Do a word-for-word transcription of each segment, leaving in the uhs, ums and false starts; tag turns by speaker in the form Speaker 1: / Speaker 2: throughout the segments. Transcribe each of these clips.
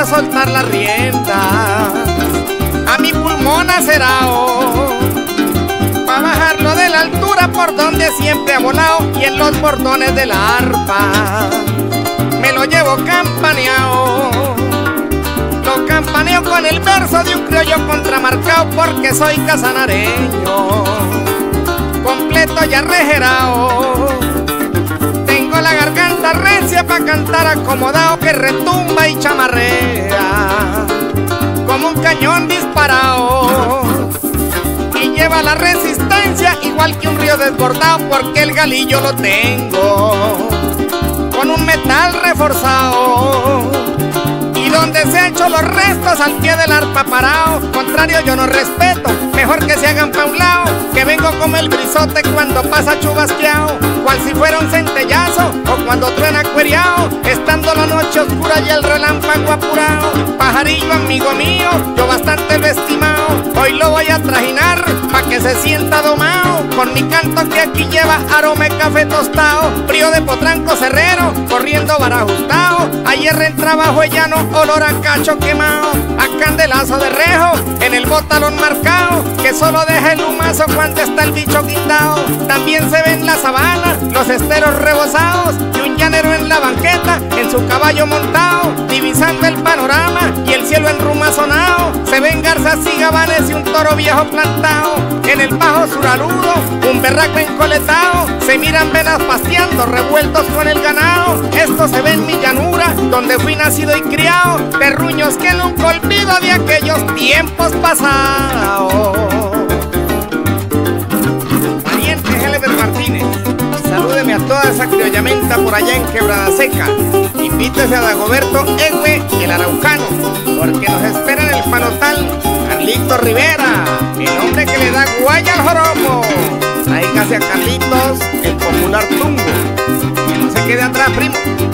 Speaker 1: soltar la rienda a mi pulmón acerao, pa' bajarlo de la altura por donde siempre ha volado, y en los bordones de la arpa me lo llevo campaneado. Lo campaneo con el verso de un criollo contramarcado, porque soy casanareño, completo y arrejerao. Tengo la garganta recia pa' cantar acomodado, que retumba y chamarrea como un cañón disparado, y lleva la resistencia igual que un río desbordado, porque el galillo lo tengo con un metal reforzado. Y donde se han hecho los restos al pie del arpa parado, contrario yo no respeto, mejor que se hagan pa' un lado, que vengo como el brisote cuando pasa chubasqueado, cual si fuera un centellazo o cuando truena cueriao, estando la noche oscura y el relámpago apurado. Pajarillo amigo mío, yo bastante lo he estimado, hoy lo voy a trajinar pa' que se sienta domado, con mi canto que aquí lleva aroma de café tostado, frío de potranco cerrero, corriendo barajustado, ayer en trabajo llano, olor a cacho quemado, a candelazo de rejo, en el botalón marcado, que solo deja el humazo cuando está el bicho quitado. También se ven la sabana, los esteros rebosados, y un llanero en la banqueta, en su caballo montado, divisando el panorama y el cielo enrumazonado. Se ven garzas y gabanes y un toro viejo plantado, en el bajo suraludo, un berraco encoletado. Se miran venas pasteando, revueltos con el ganado. Esto se ve en mi llanura, donde fui nacido y criado, terruños que nunca olvido de aquellos tiempos pasados. Pariente Helber Martínez, salúdeme a toda esa criollamenta por allá en Quebrada Seca. Invítese a Dagoberto Egue, el araucano, porque nos espera en el panotal Carlito Rivera, el hombre que le da guaya al joropo. Tráigase a Carlitos, el popular tungo, que no se quede atrás, primo.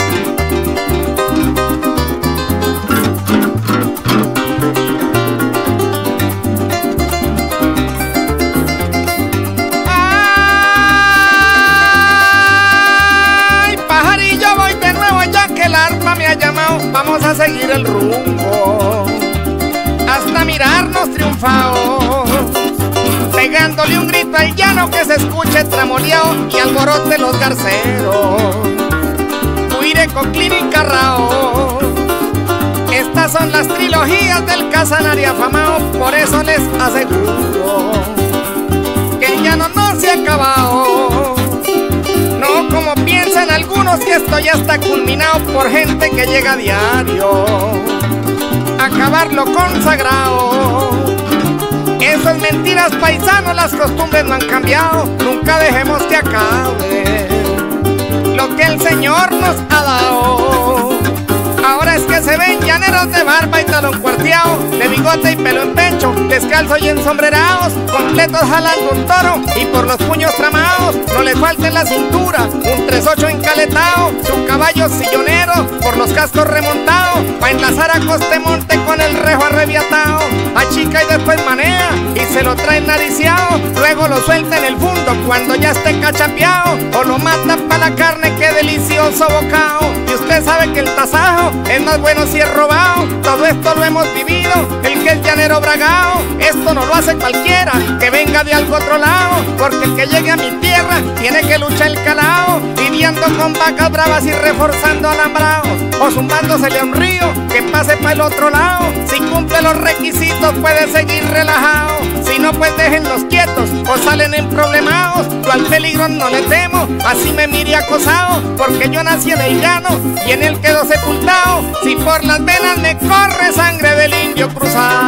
Speaker 1: Vamos a seguir el rumbo hasta mirarnos triunfados, pegándole un grito al llano que se escuche tramoleado y alborote los garceros. Huiré con Clin y Carrao. Estas son las trilogías del Casanare afamado, por eso les aseguro que el llano no se ha acabado. No como piensan algunos que esto ya está culminado por gente que llega a diario a acabarlo consagrado. Eso es mentiras, paisanos, las costumbres no han cambiado. Nunca dejemos que acabe lo que el Señor nos ha dado. Ahora es que se ven llaneros de barba y talón cuarteado, de bigote y pelo en pecho, descalzos y ensombrerados, completos jalando un toro y por los puños tramados. No le falte en la cintura un tres ocho encaletado, su caballo sillonero por los cascos remontados, pa' enlazar a Costemonte con el rejo arrebiatado. Achica y después manea y se lo trae nariciado, luego lo suelta en el fundo cuando ya esté cachapeado, o lo mata pa' la carne, qué delicioso bocao. Y usted sabe que el tasajo es más bueno si es robado. Todo esto lo hemos vivido, el que es llanero bragao. Esto no lo hace cualquiera que venga de algo otro lado, porque el que llegue a mi tierra tiene que luchar el calao, lidiando con vacas bravas y reforzando alambrados, o zumbándosele a un río que pase para el otro lado. Si cumple los requisitos puede seguir relajado, si no pues déjenlos quietos o salen en problemados. Yo al peligro no le temo, así me mire acosado, porque yo nací en el llano y en él quedo sepultado. Si por las venas me corre sangre del indio cruzado.